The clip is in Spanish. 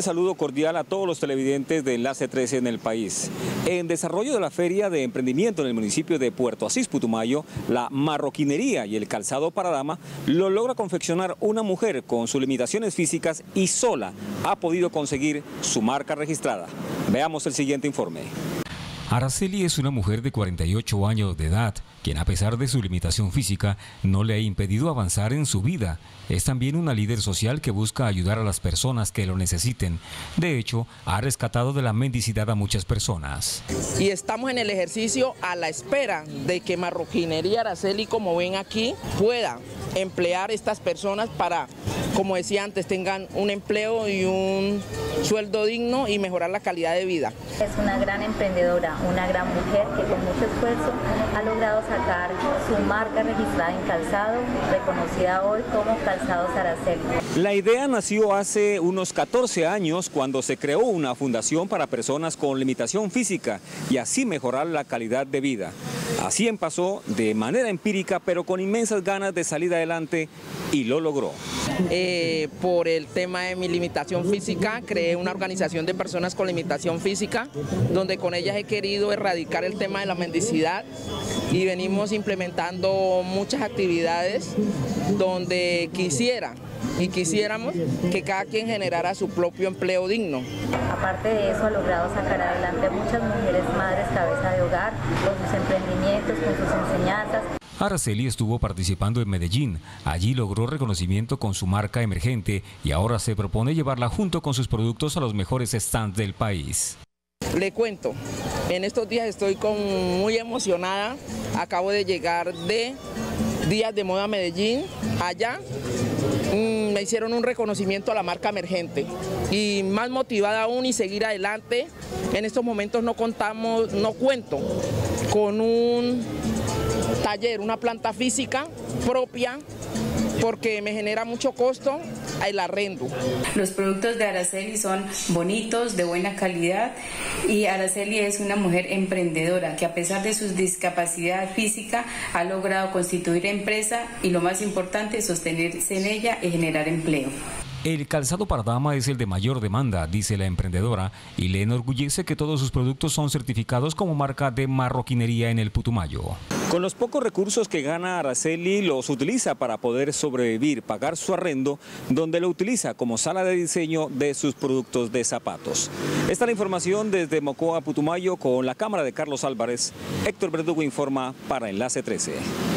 Saludo cordial a todos los televidentes de Enlace 13 en el país. En desarrollo de la Feria de Emprendimiento en el municipio de Puerto Asís, Putumayo, la marroquinería y el calzado para dama lo logra confeccionar una mujer con sus limitaciones físicas y sola ha podido conseguir su marca registrada. Veamos el siguiente informe. Araceli es una mujer de 48 años de edad, quien a pesar de su limitación física no le ha impedido avanzar en su vida. Es también una líder social que busca ayudar a las personas que lo necesiten. De hecho, ha rescatado de la mendicidad a muchas personas. Y estamos en el ejercicio a la espera de que Marroquinería Araceli, como ven aquí, pueda emplear estas personas para, como decía antes, tengan un empleo y un sueldo digno y mejorar la calidad de vida. Es una gran emprendedora, una gran mujer que con mucho esfuerzo ha logrado sacar su marca registrada en calzado, reconocida hoy como Calzados Araceli. La idea nació hace unos 14 años cuando se creó una fundación para personas con limitación física y así mejorar la calidad de vida. Así empezó de manera empírica, pero con inmensas ganas de salir adelante y lo logró. Por el tema de mi limitación física, creé una organización de personas con limitación física, donde con ellas he querido erradicar el tema de la mendicidad y venimos implementando muchas actividades donde quisiéramos que cada quien generara su propio empleo digno. Aparte de eso, ha logrado sacar adelante a muchas mujeres madres cabeza de hogar con sus emprendimientos, con sus enseñanzas. Araceli estuvo participando en Medellín. Allí logró reconocimiento con su marca emergente y ahora se propone llevarla junto con sus productos a los mejores stands del país. Le cuento, en estos días estoy muy emocionada. Acabo de llegar de Días de Moda Medellín. Allá me hicieron un reconocimiento a la marca emergente y más motivada aún y seguir adelante. En estos momentos no cuento con un taller, una planta física propia, porque me genera mucho costo el arrendo. Los productos de Araceli son bonitos, de buena calidad, y Araceli es una mujer emprendedora que a pesar de su discapacidad física ha logrado constituir empresa y lo más importante, sostenerse en ella y generar empleo. El calzado para dama es el de mayor demanda, dice la emprendedora, y le enorgullece que todos sus productos son certificados como marca de marroquinería en el Putumayo. Con los pocos recursos que gana Araceli los utiliza para poder sobrevivir, pagar su arrendo, donde lo utiliza como sala de diseño de sus productos de zapatos. Esta es la información desde Mocoa, Putumayo, con la cámara de Carlos Álvarez. Héctor Verdugo informa para Enlace 13.